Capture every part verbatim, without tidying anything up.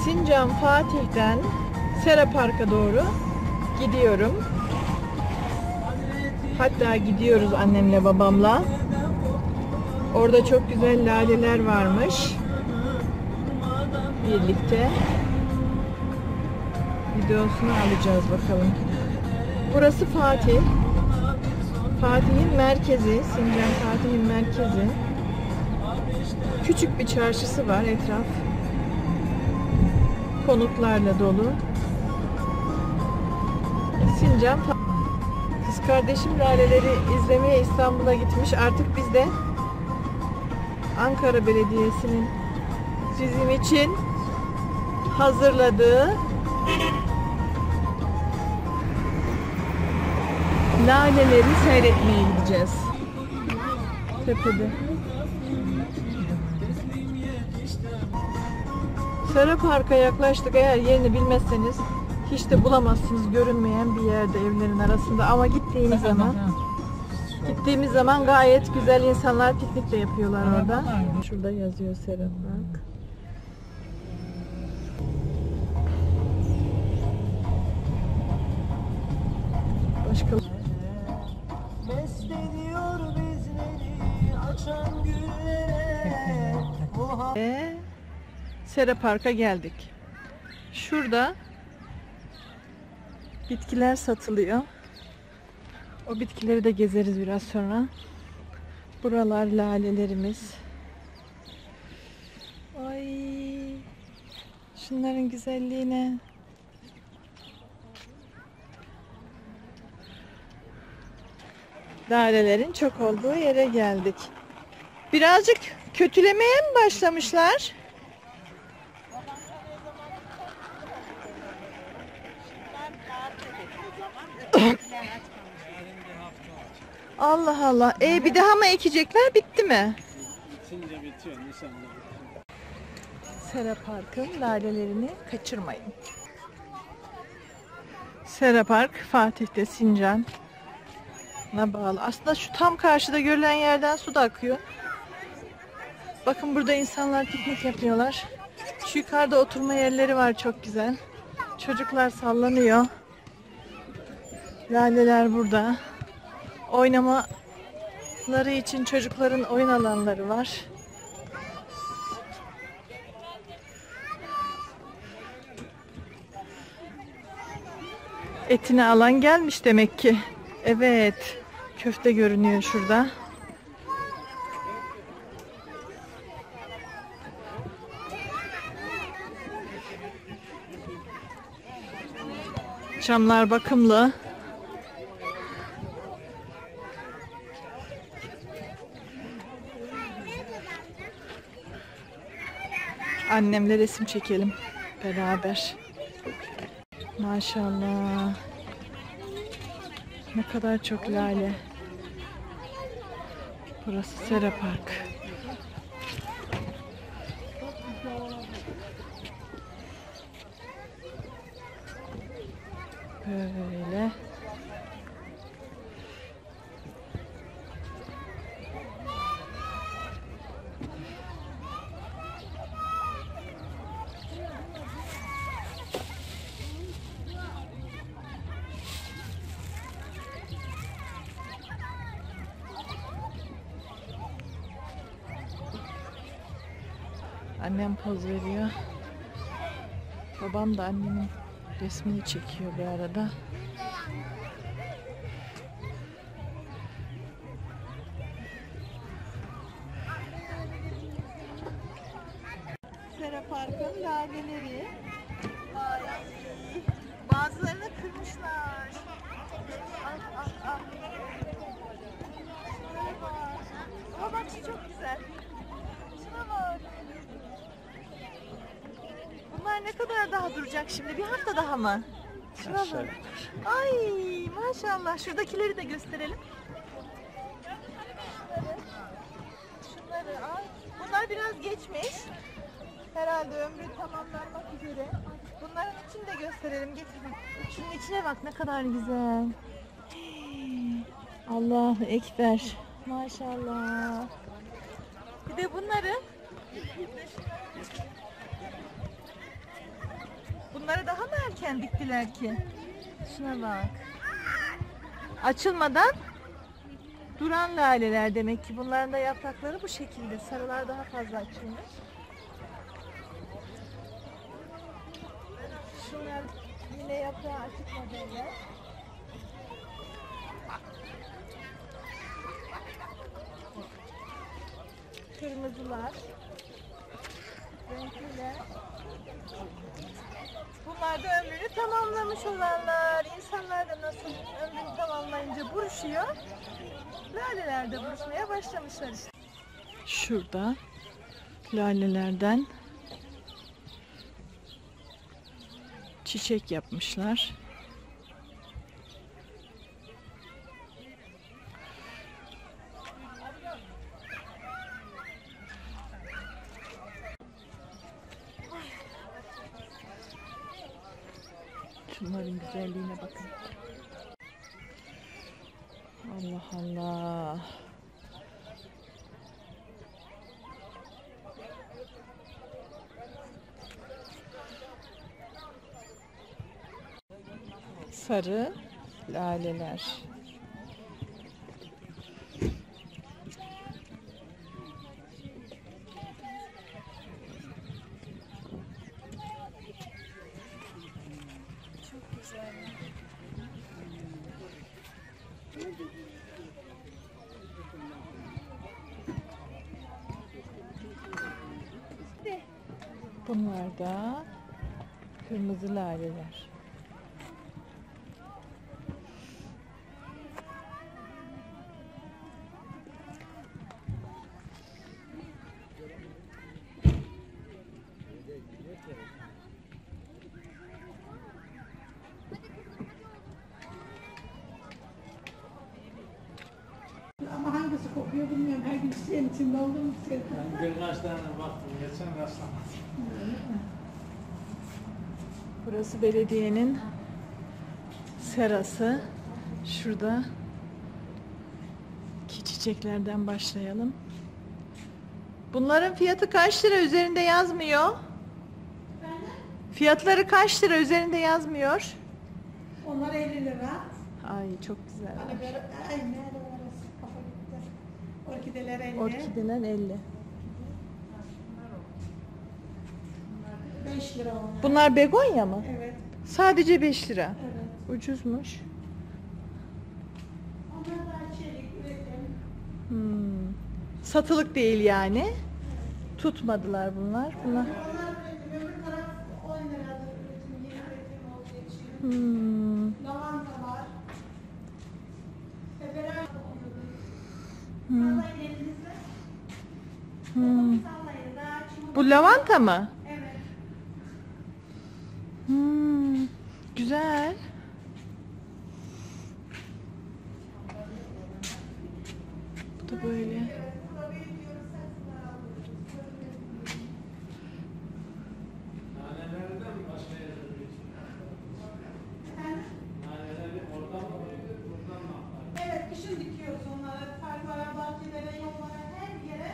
Sincan Fatih'ten Sera Park'a doğru gidiyorum. Hatta gidiyoruz annemle babamla. Orada çok güzel laleler varmış. Birlikte videosunu alacağız bakalım. Burası Fatih. Fatih'in merkezi. Sincan Fatih'in merkezi. Küçük bir çarşısı var, etraf konutlarla dolu. Sincan Kız kardeşim laleleri izlemeye İstanbul'a gitmiş. Artık biz de Ankara Belediyesi'nin bizim için hazırladığı laleleri seyretmeye gideceğiz. Tepede. Sera Park'a yaklaştık. Eğer yerini bilmezseniz hiç de bulamazsınız, görünmeyen bir yerde evlerin arasında. Ama gittiğimiz zaman gittiğimiz zaman gayet güzel, insanlar piknik de yapıyorlar orada. Şurada yazıyor Sera Park. Başka Ve Sera Park'a geldik. Şurada bitkiler satılıyor. O bitkileri de gezeriz biraz sonra. Buralar lalelerimiz. Ay, şunların güzelliğine. Lalelerin çok olduğu yere geldik. Birazcık kötülemeye mi başlamışlar? Allah Allah. E bir daha mı ekecekler? Bitti mi? Bitince bitiyor. Nisan'da bitiyor. Sera Park'ın lalelerini kaçırmayın. Sera Park Fatih'te, Sincan'a bağlı. Aslında şu tam karşıda görülen yerden su da akıyor. Bakın burada insanlar piknik yapıyorlar. Şu yukarıda oturma yerleri var, çok güzel. Çocuklar sallanıyor. Laleler burada. Oynamaları için çocukların oyun alanları var. Etini alan gelmiş demek ki. Evet. Köfte görünüyor şurada. Camlar bakımlı. Annemle resim çekelim beraber. Maşallah. Ne kadar çok lale. Burası Sera Park. Böyle. Annem poz veriyor. Babam da annemin resmini çekiyor bir arada. Sera Park'ın laleleri. Ay, bazılarını kırmışlar. Al, al, al. Şuraya bak. Ama bak şu çok güzel. Şuna bak. Bunlar ne kadar daha duracak şimdi? Bir hafta daha mı? Şuna bak. Ay maşallah. Şuradakileri de gösterelim. Şunları al. Bunlar biraz geçmiş. Herhalde ömrü tamamlanmak üzere. Bunların içini de gösterelim. Getirin. Şunun içine bak ne kadar güzel. Allahu Ekber. Maşallah. Bir de bunları Bunları daha mı erken diktiler ki? Şuna bak. Açılmadan duran laleler demek ki. Bunların da yaprakları bu şekilde. Sarılar daha fazla açılmış. Şunlar yine yaprağı açık modeller. Kırmızılar. Renkliler. Bunlar da ömrünü tamamlamış olanlar. İnsanlar da nasıl ömrünü tamamlayınca buruşuyor. Laleler de buruşmaya başlamışlar işte. Şurada lalelerden çiçek yapmışlar. Şunların güzelliğine bakın. Allah Allah. Sarı laleler. Çok güzel. Bunlar da kırmızı laleler. Ama hangisi kokuyor bilmiyorum. Her gün çiçeğin içinde olduğum için. Ben birkaç tane baktım. Geçen rastlamadım. Burası belediyenin serası. Şurada ki çiçeklerden başlayalım. Bunların fiyatı kaç lira üzerinde yazmıyor? Fiyatları kaç lira üzerinde yazmıyor? Onlar elli lira. Ay çok güzel. Hani böyle, ay nerede orası? Kafa gitti. Orkideler elli. Orkideler elli. beş lira onlar. Bunlar begonya mı? Evet. Sadece beş lira. Evet. Ucuzmuş. Onlar da çelik, üretim. Hmm. Satılık değil yani. Tutmadılar bunlar. Bunlar. Onlar üretim. Öbür taraf on liradır üretim. Yeni üretim olduğu için. Hmm. Lavanta var. Ebeler Hmm. sallayın elinizle. Hmm. Sallayın. Daha çubuk. Bu lavanta mı? Evet. Hmm. Güzel. Bu da böyle. Nanelerden mi başka yere geçiyor? Naneleri oradan mı oluyor? Buradan mı aktar? Evet, kışın dikiyoruz onları. Parklara, bahçelere, yollara, her yere.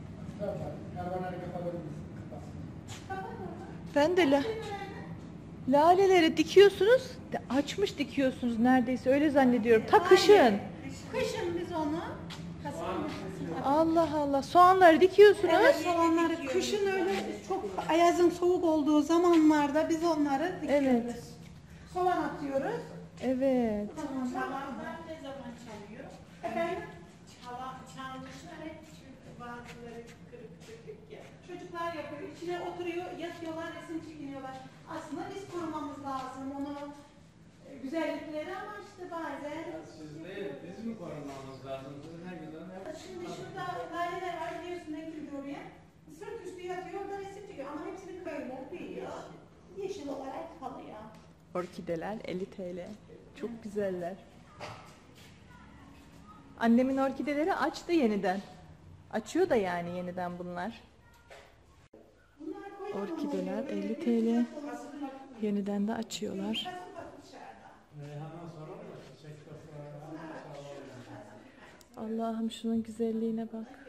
Ben de la laleleri dikiyorsunuz. de- Açmış dikiyorsunuz neredeyse öyle zannediyorum. Ta kışın. Kışın biz onu Kasım, Allah Allah. Soğanları dikiyorsunuz. evet, soğanları kışın öyle çok ayazın soğuk olduğu zamanlarda biz onları dikiyoruz. Evet. Soğan atıyoruz. Evet. Çalanlar ne zaman çalıyor? Efendim? Çala, çalmışlar hep çünkü bazıları kırık dökük ya. Çocuklar yapıyor, içine oturuyor, yatıyorlar, resim çekiniyorlar. Aslında biz korumamız lazım onu. e, Güzellikleri ama işte bazen... Siz değil, biz mi korumamız lazım? Siz ne güzel yapıyorsunuz. Şimdi şurada laleler var, biliyorsun ekildi oraya. Sırt üstü yatıyor, orada resim çekiyor ama hepsini böyle büyüyor. Yeşil olarak kalıyor. Orkideler elli TL. Çok güzeller. Annemin orkideleri açtı yeniden. Açıyor da yani yeniden bunlar. Orkideler elli TL. Yeniden de açıyorlar. Reyhan'dan sonra da çiçek toprağı Allah'ım şunun güzelliğine bak.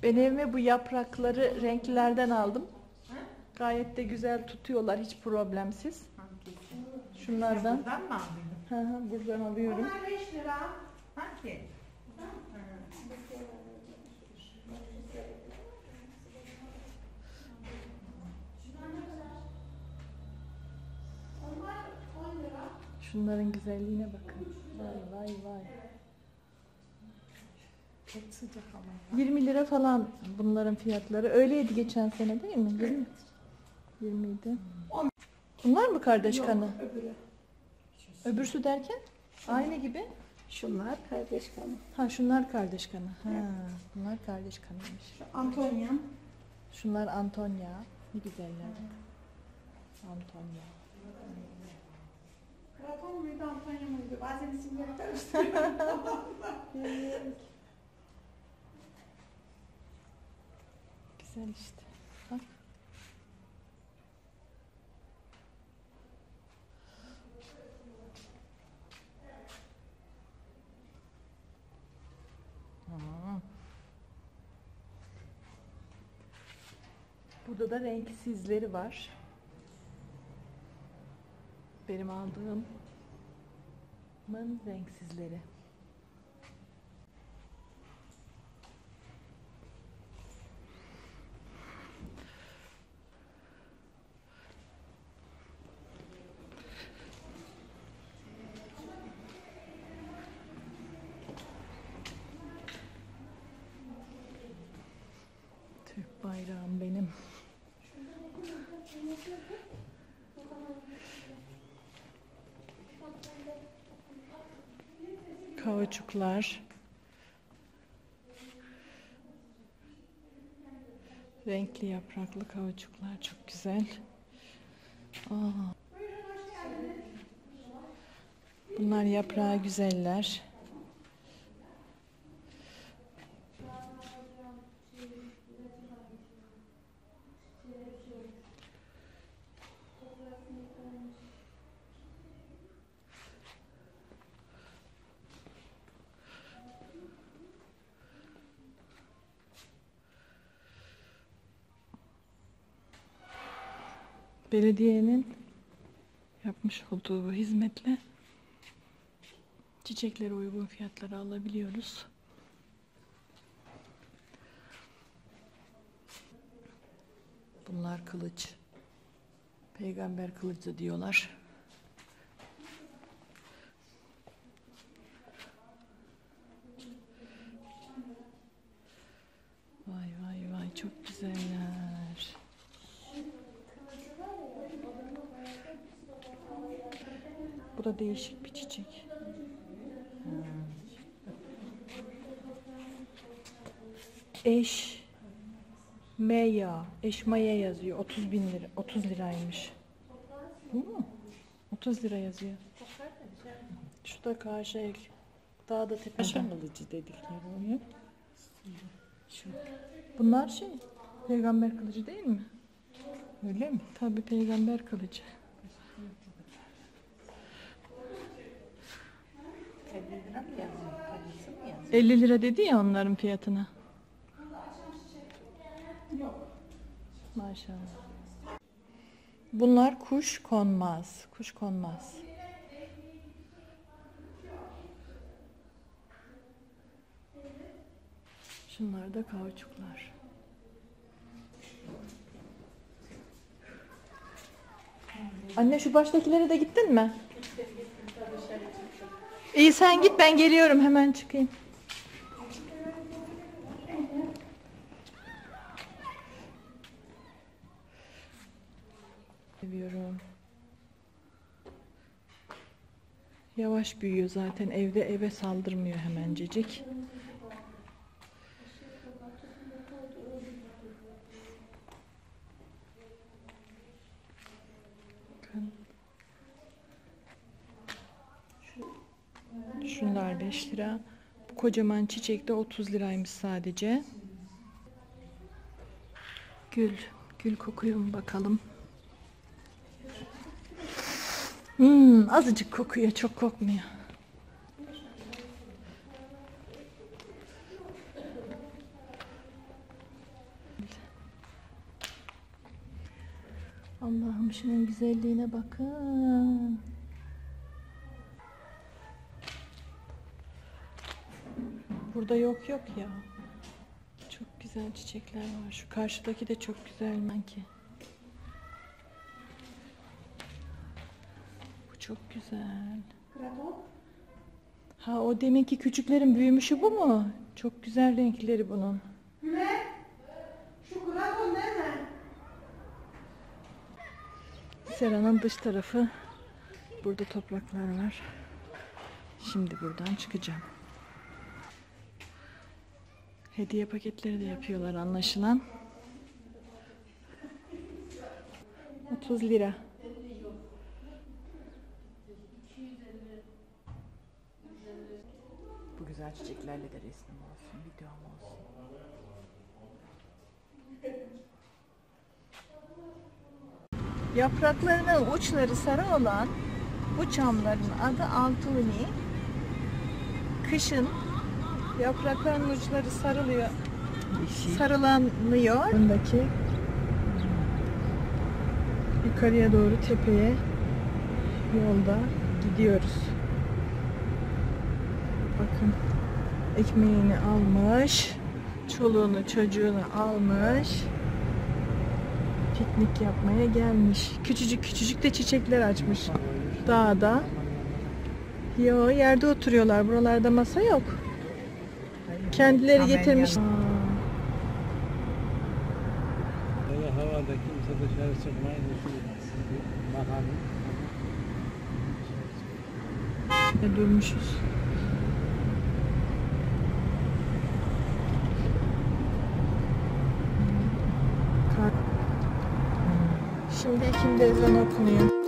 Ben evime bu yaprakları renklilerden aldım. Gayet de güzel tutuyorlar, hiç problemsiz. Şunlardan. Buradan mı aldın? Hı hı, buradan alıyorum. Onlar beş lira. Hangi? Onlar on lira. Şunların güzelliğine bakın. Vay vay vay. Çok sıcak ama. yirmi lira falan bunların fiyatları. Öyleydi geçen sene değil mi? yirmi. yirmi idi. Bunlar mı kardeş kanı? Öbürü. Öbürsü derken? Aynı gibi. Şunlar kardeş kanı. Ha şunlar kardeş kanı. Ha, bunlar kardeş kanıymış. Şu Antonya. Şunlar Antonya. Ne güzeller. Antonya. Kraton muydu, Antonya muydu? Bazen isimleri karıştırıyorum. Güzel işte. Bak. Hmm. Burada da renksizleri var. Benim aldığımın renksizleri. Türk bayrağım benim. Kauçuklar. Renkli yapraklı kauçuklar çok güzel. Aa. Bunlar yaprağı güzeller. Belediyenin yapmış olduğu bu hizmetle çiçeklere uygun fiyatlara alabiliyoruz. Bunlar kılıç. Peygamber kılıcı diyorlar. Vay vay vay çok güzeller. Bu da değişik bir çiçek. Hmm. Eş Meya, eşmaya yazıyor. otuz bin lira, otuz liraymış. Bu mu? otuz lira yazıyor. Şu da karşı daha da tepede. Paşa kılıcı dedikleri o ya. Şu. Bunlar şey, peygamber kılıcı değil mi? Öyle mi? Tabii peygamber kılıcı. elli lira mı yazıyor? Parası mı yazıyor? elli lira dedi ya onların fiyatına. Maşallah. Bunlar kuş konmaz. Kuş konmaz. Şunlar da kauçuklar. Anne şu baştakilere de gittin mi? İyi sen git ben geliyorum hemen çıkayım. Seviyorum. Yavaş büyüyor zaten evde eve saldırmıyor hemencecik. Bakın. Şunlar beş lira. Bu kocaman çiçek de otuz liraymış sadece. Gül. Gül kokuyor mu bakalım. Hmm, azıcık kokuyor, çok kokmuyor. Allah'ım şunun güzelliğine bakın. Burada yok yok ya. Çok güzel çiçekler var. Şu karşıdaki de çok güzel sanki. Bu çok güzel. Graton. Ha, o deminki küçüklerin büyümüşü bu mu? Çok güzel renkleri bunun. Ne? Şu graton değil mi? Seranın dış tarafı. Burada topraklar var. Şimdi buradan çıkacağım. Hediye paketleri de yapıyorlar anlaşılan. otuz lira. Bu güzel çiçeklerle de resmim olsun, videom olsun. Yapraklarının uçları sarı olan bu çamların adı Altuni. Kışın yapraklarının uçları sarılıyor, sarılanıyor. Bundaki yukarıya doğru tepeye yolda gidiyoruz. Bakın, ekmeğini almış, çoluğunu çocuğunu almış, piknik yapmaya gelmiş. Küçücük küçücük de çiçekler açmış dağda. Yo, yerde oturuyorlar. Buralarda masa yok. Kendileri getirmiş. Böyle havada kimse dışarı çıkmayı düşünmez. Bakalım. Durmuşuz. Şimdi ikindi ezan okunuyor.